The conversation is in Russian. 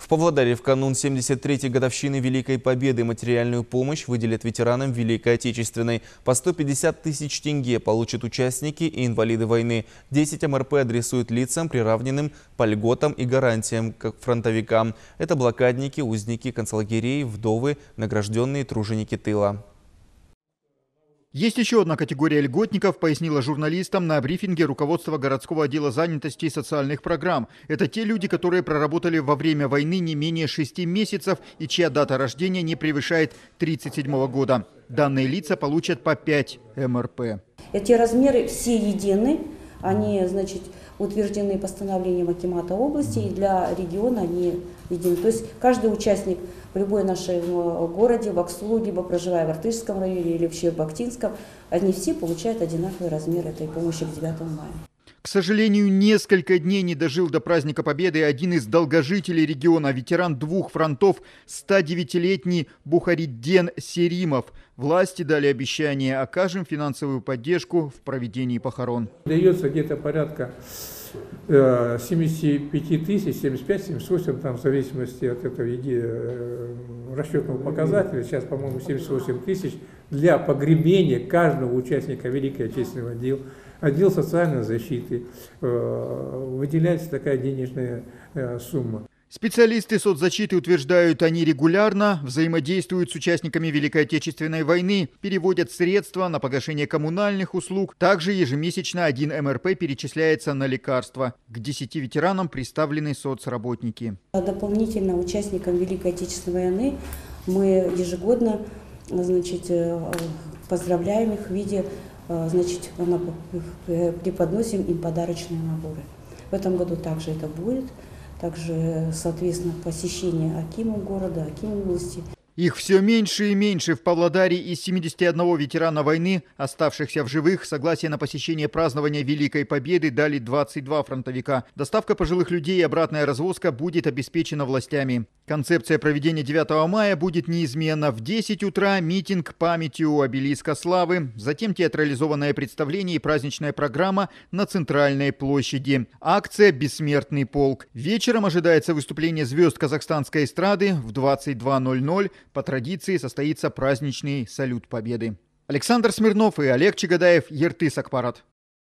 Павлодаре в канун 73-й годовщины Великой Победы материальную помощь выделят ветеранам Великой Отечественной. По 150 тысяч тенге получат участники и инвалиды войны. 10 МРП адресуют лицам, приравненным по льготам и гарантиям к фронтовикам. Это блокадники, узники концлагерей, вдовы, награжденные труженики тыла. Есть еще одна категория льготников, пояснила журналистам на брифинге руководства городского отдела занятости и социальных программ. Это те люди, которые проработали во время войны не менее 6 месяцев и чья дата рождения не превышает 1937 года. Данные лица получат по 5 МРП. Эти размеры все едины, они, утверждены постановлением акимата области, и для региона они едины. То есть каждый участник в любой нашем городе, в Аксу, либо проживая в Артышском районе или вообще в Бактинском, они все получают одинаковый размер этой помощи к 9 мая. К сожалению, несколько дней не дожил до праздника Победы один из долгожителей региона, ветеран 2 фронтов, 109-летний Бухаридден Серимов. Власти дали обещание: окажем финансовую поддержку в проведении похорон. Дается где-то порядка 75 тысяч, 75-78, там, в зависимости от этого расчетного показателя, сейчас, по-моему, 78 тысяч, для погребения каждого участника Великой Отечественной отдел социальной защиты. Выделяется такая денежная сумма. Специалисты соцзащиты утверждают, они регулярно взаимодействуют с участниками Великой Отечественной войны, переводят средства на погашение коммунальных услуг. Также ежемесячно 1 МРП перечисляется на лекарства. К 10 ветеранам представлены соцработники. Дополнительно участникам Великой Отечественной войны мы ежегодно поздравляем их в виде, преподносим им подарочные наборы. В этом году также это будет. Также, соответственно, посещение акимов города, акимов области. Их все меньше и меньше. В Павлодаре из 71 ветерана войны, оставшихся в живых, согласие на посещение празднования Великой Победы дали 22 фронтовика. Доставка пожилых людей и обратная развозка будет обеспечена властями. Концепция проведения 9 мая будет неизменна. В 10 утра митинг памяти у обелиска славы, затем театрализованное представление и праздничная программа на центральной площади. Акция «Бессмертный полк». Вечером ожидается выступление звезд казахстанской эстрады. В 22:00 по традиции состоится праздничный салют Победы. Александр Смирнов и Олег Чагадаев, Ертыс Акпарат.